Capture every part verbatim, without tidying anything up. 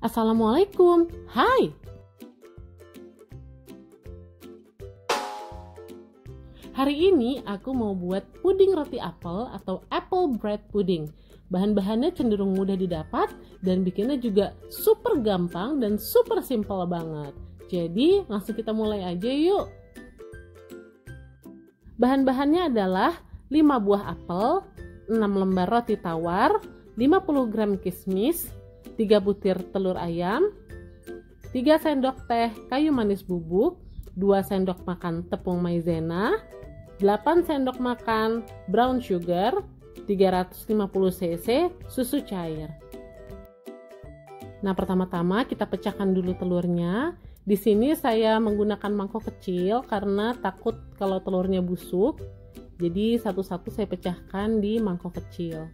Assalamualaikum. Hai. Hari ini aku mau buat puding roti apel atau apple bread pudding. Bahan-bahannya cenderung mudah didapat dan bikinnya juga super gampang dan super simple banget. Jadi langsung kita mulai aja yuk. Bahan-bahannya adalah lima buah apel, enam lembar roti tawar, lima puluh gram kismis, tiga butir telur ayam, tiga sendok teh kayu manis bubuk, dua sendok makan tepung maizena, delapan sendok makan brown sugar, tiga ratus lima puluh cc susu cair. Nah, pertama-tama kita pecahkan dulu telurnya. Di sini saya menggunakan mangkok kecil karena takut kalau telurnya busuk. Jadi satu-satu saya pecahkan di mangkok kecil.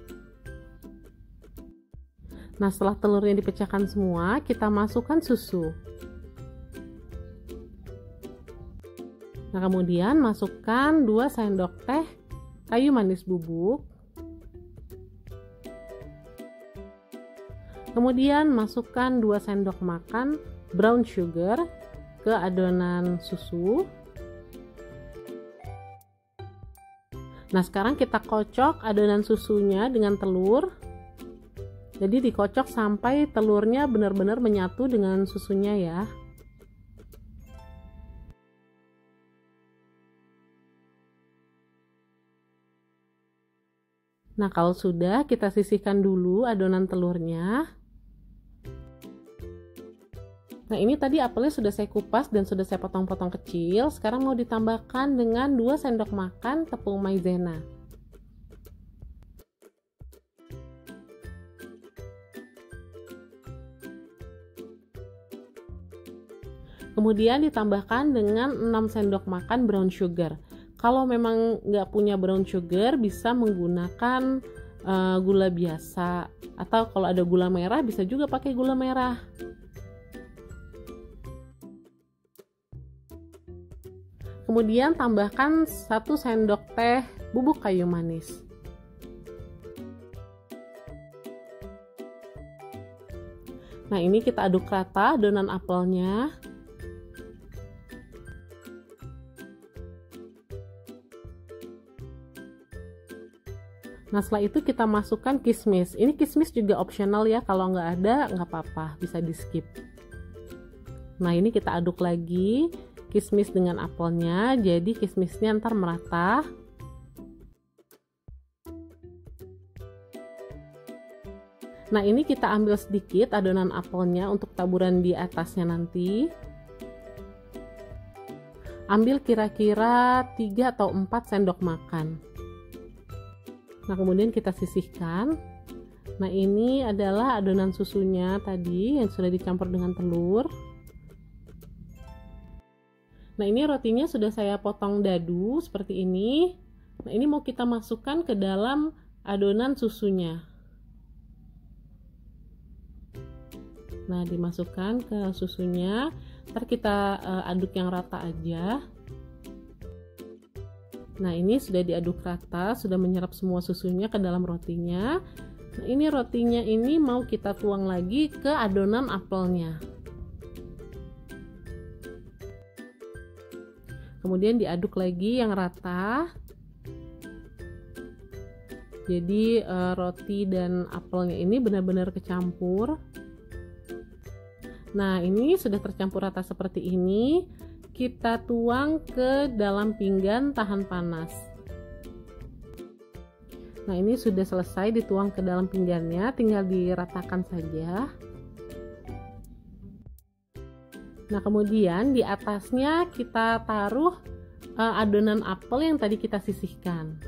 Nah, setelah telurnya dipecahkan semua, kita masukkan susu. Nah, kemudian masukkan dua sendok teh kayu manis bubuk. Kemudian masukkan dua sendok makan brown sugar ke adonan susu. Nah, sekarang kita kocok adonan susunya dengan telur. Jadi dikocok sampai telurnya benar-benar menyatu dengan susunya ya. Nah, kalau sudah, kita sisihkan dulu adonan telurnya. Nah, ini tadi apelnya sudah saya kupas dan sudah saya potong-potong kecil. Sekarang mau ditambahkan dengan dua sendok makan tepung maizena. Kemudian ditambahkan dengan enam sendok makan brown sugar. Kalau memang nggak punya brown sugar, bisa menggunakan uh, gula biasa. Atau kalau ada gula merah, bisa juga pakai gula merah. Kemudian tambahkan satu sendok teh bubuk kayu manis. Nah, ini kita aduk rata adonan apelnya. Nah, setelah itu kita masukkan kismis. Ini kismis juga opsional ya, kalau nggak ada nggak apa-apa, bisa di skip. Nah, ini kita aduk lagi kismis dengan apelnya, jadi kismisnya ntar merata. Nah, ini kita ambil sedikit adonan apelnya untuk taburan di atasnya nanti. Ambil kira-kira tiga atau empat sendok makan. Nah, kemudian kita sisihkan. Nah, ini adalah adonan susunya tadi yang sudah dicampur dengan telur. Nah, ini rotinya sudah saya potong dadu seperti ini. Nah, ini mau kita masukkan ke dalam adonan susunya. Nah, dimasukkan ke susunya. Ntar kita uh, aduk yang rata aja. Nah, ini sudah diaduk rata, sudah menyerap semua susunya ke dalam rotinya. Nah, ini rotinya ini mau kita tuang lagi ke adonan apelnya. Kemudian diaduk lagi yang rata. Jadi eh, roti dan apelnya ini benar-benar kecampur. Nah, ini sudah tercampur rata seperti ini. Kita tuang ke dalam pinggan tahan panas. Nah, ini sudah selesai dituang ke dalam pinggannya, tinggal diratakan saja. Nah, kemudian di atasnya kita taruh uh, adonan apel yang tadi kita sisihkan.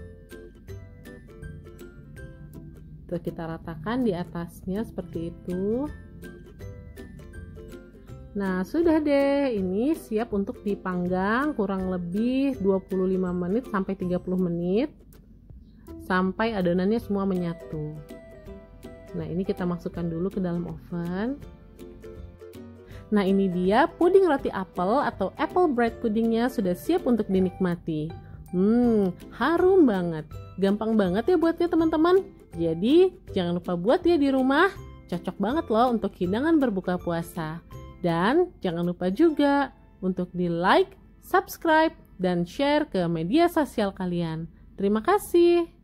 Tuh, kita ratakan di atasnya seperti itu. Nah, sudah deh, ini siap untuk dipanggang kurang lebih dua puluh lima menit sampai tiga puluh menit sampai adonannya semua menyatu. Nah, ini kita masukkan dulu ke dalam oven. Nah, ini dia puding roti apel atau apple bread pudingnya sudah siap untuk dinikmati. Hmm, harum banget. Gampang banget ya buatnya teman-teman. Jadi, jangan lupa buat ya di rumah. Cocok banget loh untuk hidangan berbuka puasa. Dan jangan lupa juga untuk di like, subscribe, dan share ke media sosial kalian. Terima kasih.